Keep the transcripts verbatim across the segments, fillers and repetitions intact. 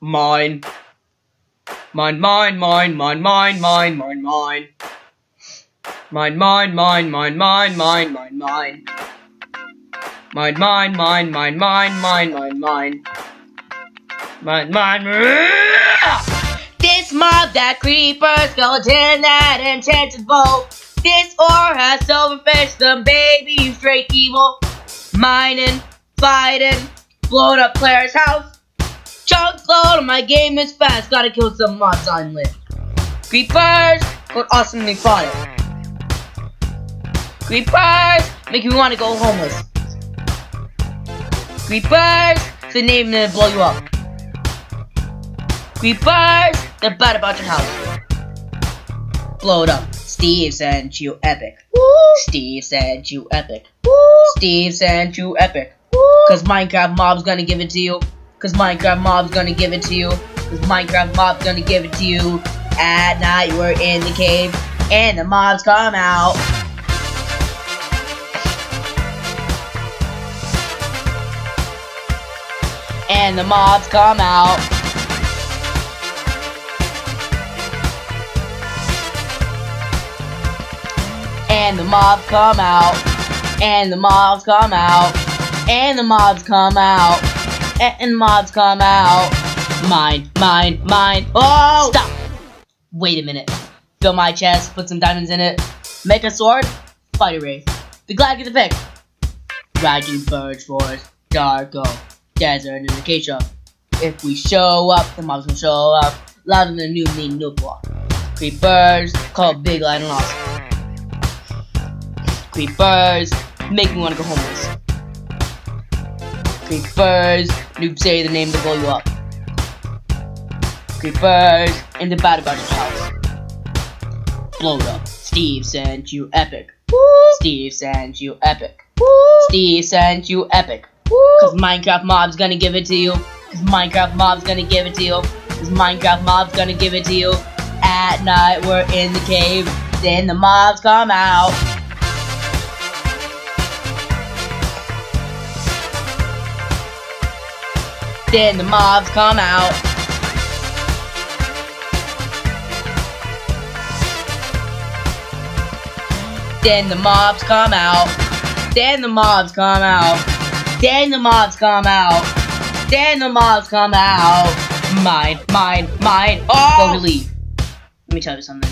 Mine. Mine, mine, mine, mine, mine, mine, mine, mine. Mine, mine, mine, mine, mine, mine, mine, mine. Mine, mine, mine, mine, mine, mine, mine, mine. Mine, mine. This mob, that creeper, skeleton, that enchanted bow. This ore has silverfish, the baby, you straight evil. Mining, fighting, blowing up Claire's house. Chunks load, my game is fast, gotta kill some mobs on lit. Creepers, but awesomely fodder. Creepers, make you wanna go homeless. Creepers, the name that blow you up. Creepers, they're bad about your house. Blow it up. Steve sent you epic. Woo. Steve sent you epic. Woo. Steve sent you epic. Woo. Cause Minecraft mob's gonna give it to you. Cause Minecraft mob's gonna give it to you. Cause Minecraft mob's gonna give it to you. At night we're in the cave and the mobs come out. And the mobs come out. And the mobs come out. And the mobs come out. And the mobs come out. And the mobs come out. Mine, mine, mine. Oh! Stop! Wait a minute. Fill my chest, put some diamonds in it. Make a sword, fight a wraith. Be glad to get the pick. Raging birch forest, Darko, desert, and acacia. If we show up, the mobs will show up. Louder than new mean no block. Creepers, called big light and lost. Creepers, make me wanna go homeless. Creepers, noob say the name to blow you up. Creepers, and the bad about your house. Blow it up. Steve sent you epic. Woo. Steve sent you epic. Woo. Steve sent you epic. Woo. Cause Minecraft mob's gonna give it to you. Cause Minecraft mob's gonna give it to you. Cause Minecraft mob's gonna give it to you. At night we're in the cave. Then the mobs come out. Then the mobs come out. Then the mobs come out. Then the mobs come out. Then the mobs come out. Then the mobs come out. Mine, mine, mine. Oh! Go to leave. Let me tell you something.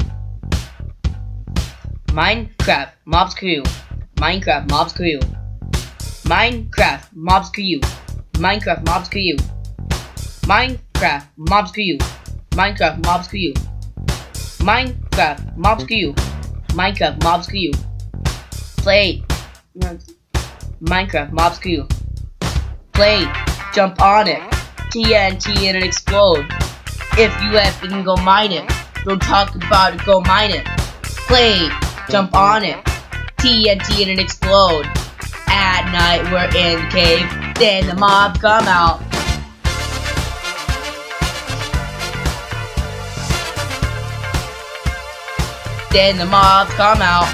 Minecraft mobs crew. Minecraft mobs crew. Minecraft mobs crew. Minecraft mobs crew. Minecraft mobs crew. Minecraft mobs crew. Minecraft mobs crew. Minecraft mobs crew. Play. Minecraft mobs crew. Play. Jump on it. T N T and it explode. If you have it, then go mine it. Don't talk about it, go mine it. Play. Jump on it. T N T and it explode. At night we're in the cave. Then the mobs come out. Then the mobs come out.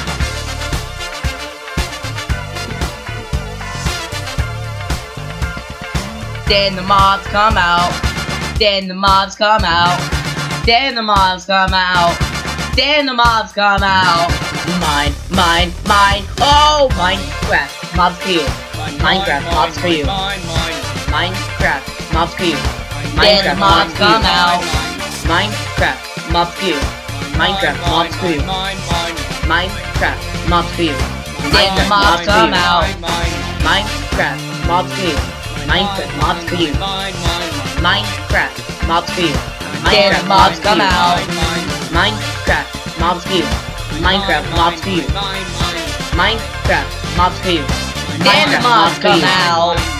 Then the mobs come out. Then the mobs come out. Then the mobs come out. Then the mobs come out. Mine, mine, mine. Oh, Minecraft mobs for you. Minecraft mobs for you. Minecraft mobs for you. Then the mobs come out. Minecraft mobs for you. Minecraft mobs for you. Minecraft mobs for you. Then the mobs come out. Minecraft mobs for you. Minecraft mobs for you. Minecraft mobs for you. Then the mobs come out. Minecraft mobs for you. Minecraft mobs for you. Minecraft mobs for you. Then the mobs come out.